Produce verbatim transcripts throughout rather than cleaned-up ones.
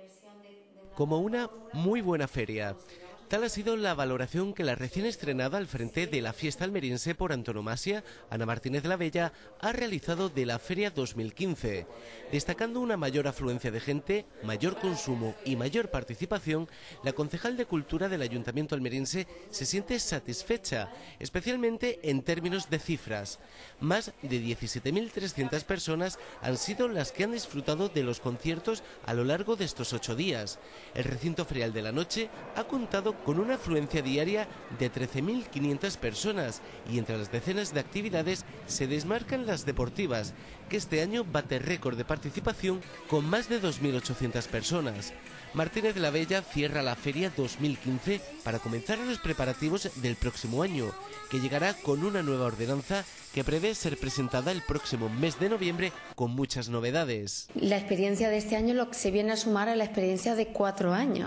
como una muy buena feria. Tal ha sido la valoración que la recién estrenada al frente de la fiesta almeriense por antonomasia, Ana Martínez la Bella, ha realizado de la Feria dos mil quince. Destacando una mayor afluencia de gente, mayor consumo y mayor participación, la concejal de Cultura del Ayuntamiento almeriense se siente satisfecha, especialmente en términos de cifras. Más de diecisiete mil trescientas personas han sido las que han disfrutado de los conciertos a lo largo de estos ocho días. El recinto ferial de la noche ha contado con una afluencia diaria de trece mil quinientas personas y entre las decenas de actividades se desmarcan las deportivas, que este año bate récord de participación con más de dos mil ochocientas personas. Martínez la Bella cierra la Feria dos mil quince para comenzar los preparativos del próximo año, que llegará con una nueva ordenanza que prevé ser presentada el próximo mes de noviembre con muchas novedades. La experiencia de este año lo que se viene a sumar a la experiencia de cuatro años.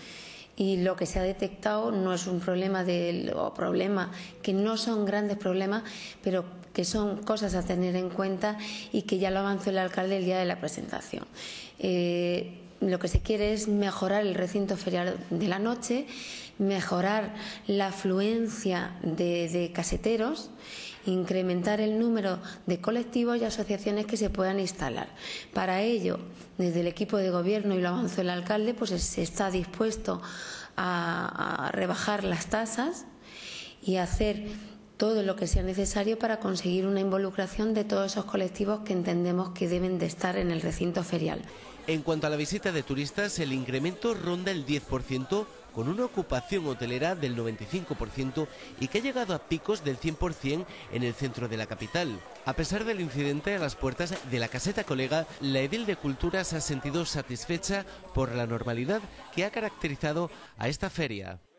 Y lo que se ha detectado no es un problema de, o problema, que no son grandes problemas, pero que son cosas a tener en cuenta y que ya lo avanzó el alcalde el día de la presentación. Eh, lo que se quiere es mejorar el recinto ferial de la noche, mejorar la afluencia de, de caseteros, incrementar el número de colectivos y asociaciones que se puedan instalar. Para ello, desde el equipo de gobierno, y lo avanzó el alcalde, pues se está dispuesto a, a rebajar las tasas y hacer todo lo que sea necesario para conseguir una involucración de todos esos colectivos que entendemos que deben de estar en el recinto ferial. En cuanto a la visita de turistas, el incremento ronda el diez por ciento, con una ocupación hotelera del noventa y cinco por ciento y que ha llegado a picos del cien por cien en el centro de la capital. A pesar del incidente a las puertas de la Caseta Colega, la edil de Cultura se ha sentido satisfecha por la normalidad que ha caracterizado a esta feria.